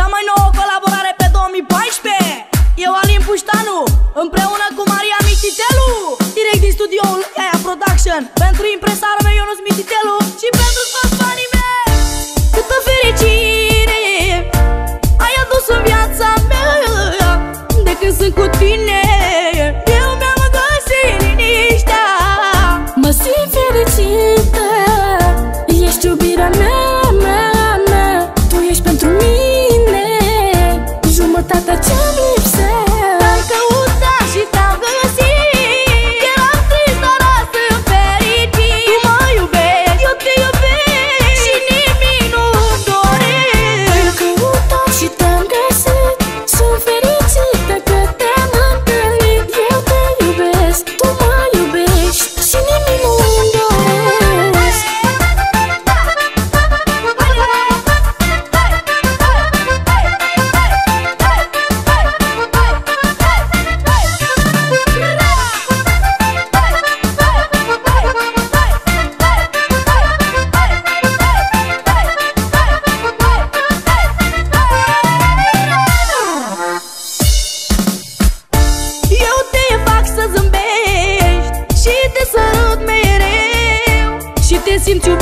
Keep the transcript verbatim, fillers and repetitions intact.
cea mai nouă colaborare pe două mii paisprezece. Eu, Alin Puștanu, împreună cu Maria Mititelu, direct din studioul Aia Production, pentru impresarul meu Ionuț Mititelu și pentru toți fanii mei. Câtă fericire ai adus în viața mea de când sunt cu tine. Eu mi-am găsit liniștea, mă simt fericită. Ești iubirea mea, mea, mea. Tu ești pentru mine jumătatea ce-mi lipsea. Te-am căutat și te-am găsit. Eram trist, dar azi sunt fericit. Tu mă iubești, eu te iubesc și nimic nu-mi doresc. Te-am căutat și te-am găsit. Sunt fericită că te-am întâlnit. Eu te iubesc, tu mă iubești și nimic nu-mi doresc. Eu te fac să zâmbești și te sărut mereu și te simți